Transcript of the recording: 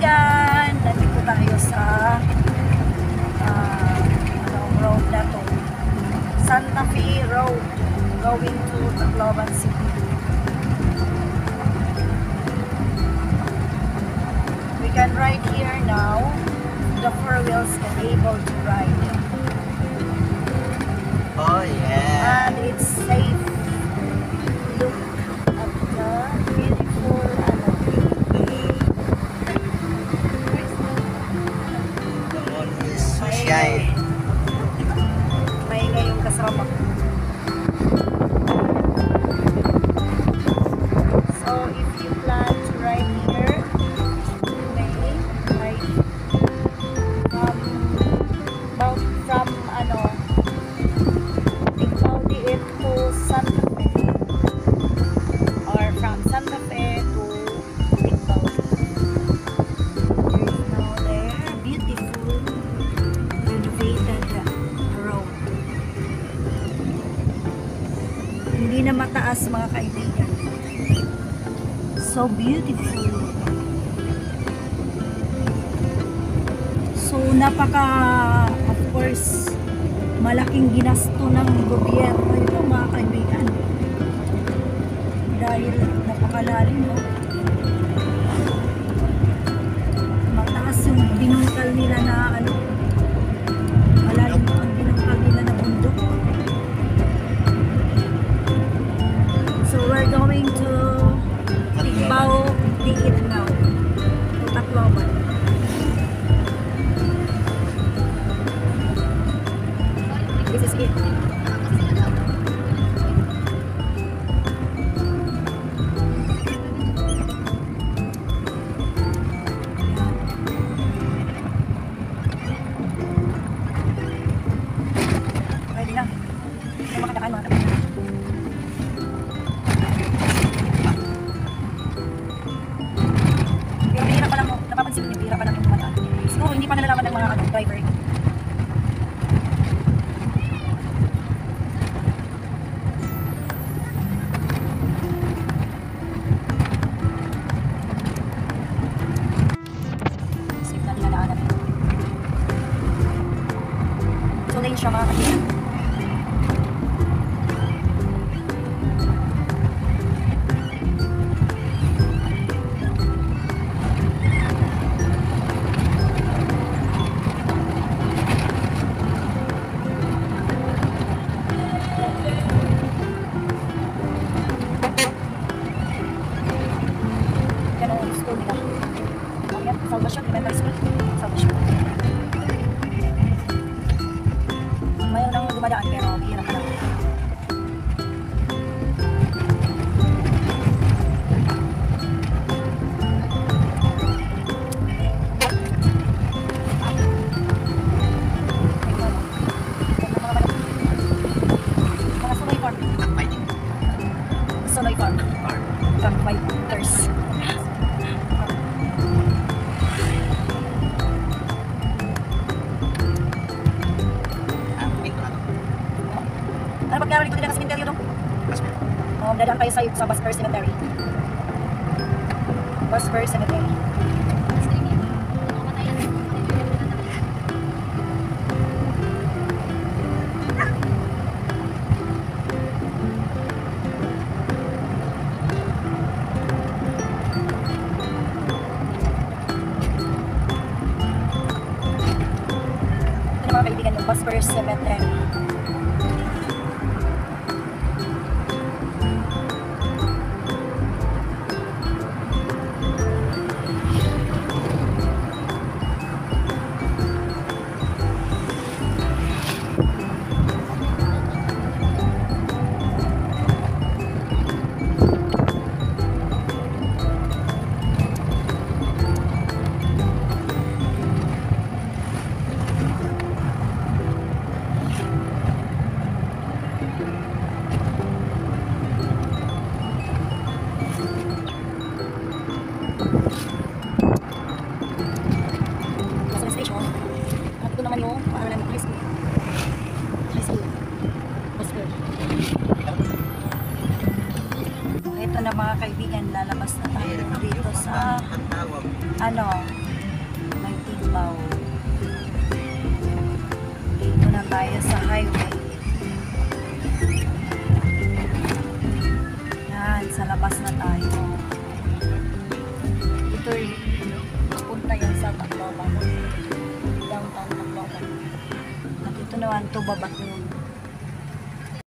kaibigan, nandito tayo sa road na to, Santa Fe Road, going to Tacloban City. We can ride here now. The four wheels can able to ride. Oh yeah. And it's safe. Look at the beautiful The moon is so shine. Maingay yung kasama ko. So if you plan to ride here, you may ride from Tigbaudi to Santa Fe, or from Santa Fe to Tigbaudi. There is now there beautiful renovated road. Hindi na mataas, mga kaibigan. So beautiful. So napaka, of course, malaking ginasto ng gobyerno ito, mga kaibigan. Dahil napakalalim, no? Mataas yung binungkal nila na malalim ang binungkal nila na bundok. So we're going to Tigbaudi now, to Tacloban. This is it. Ready na. May makadaan, mga kapatid. Pero bihira pa lang, napapansin ko, bihira pa lang yung dumadaan. Siguro hindi pa nalalaman ng mga driver. Lane siya, mga kaibigan. Ganun ang school nila. Salvation, elementary school. Salvation. Mayroon lang dumadaan pero bihira pa lang. Mga Sunoy Farm. Sunoy Farm. From Fighters. Ano pagkaro dito nila sa cemetery doon? Dadaan tayo sa Basper Cemetery. Basper Cemetery. Ito na, mga kaibigan, yung Basper Cemetery. na mga kaibigan, lalabas na tayo dito sa Tagbaw. Dito na tayo sa highway. Yan, sa labas na tayo. Ito punta yan sa Tacloban. Downtown Tacloban. At ito naman to Babatngon.